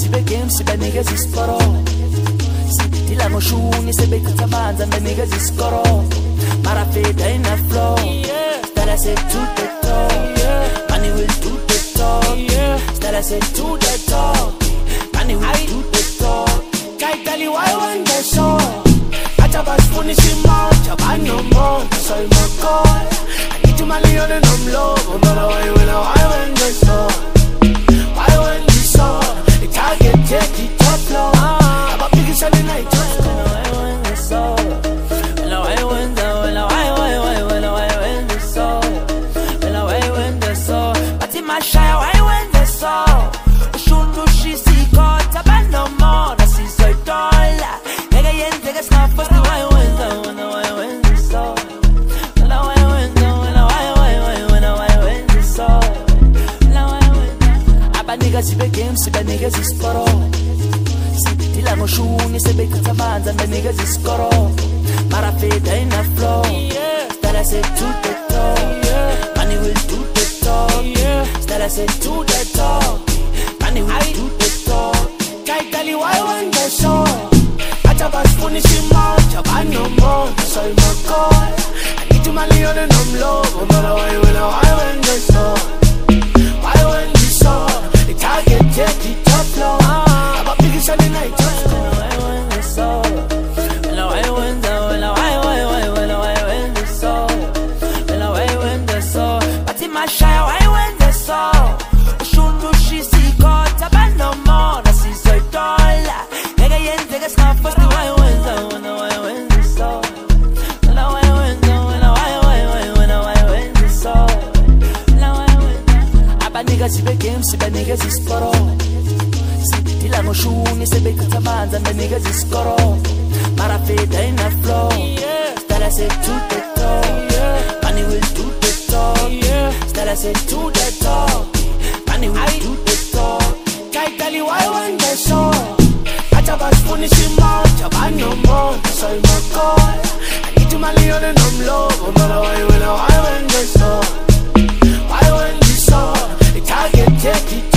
sibe game sibanikeza isikoro sidila ngoshuni sebethatha amanzi abanikeza isikoro mara feda in the flow Stella said to the top money will do the talk Stella said to the top money will do the talk Kaitali why one the show Achabas funishing mouth Chabano more so in my call I need to money on and I'm low but why when I went the show why when you saw the target take the top flow I'm a big Sunday night I went the show I went the when the show when I went the show but in my shy I went the show Shundu she see caught up and no more that is so tall nigga yen take a snap for the I went the show when I went the show abanika sibe game sibanikeza isikoro sidila ngoshuni sebethatha amanzi abanikeza isikoro mara feda in the flow Stella said to the top money will do the talk Stella said to the top money will do the talk Kaitali why one the show Achabas funishing mouth Chabano more so in my call I need to money on and I'm low but why when I went the show why when you saw the target take the top flow I'm a big Sunday night I went the show I went the but in my shy I went the show Shundu she see caught up and no more that is so tall nigga yen take a snap for the I went the show when I went the show abanika sibe game sibanikeza isikoro sidila ngoshuni sebethatha amanzi abanikeza isikoro mara feda in the flow Stella said to the top money will do the talk Stella said to the top money will do the talk Kaitali why one the show Achabas funishing mouth Chabano more so in my call I need to money on and I'm low but why when I went the show why when you saw the target take it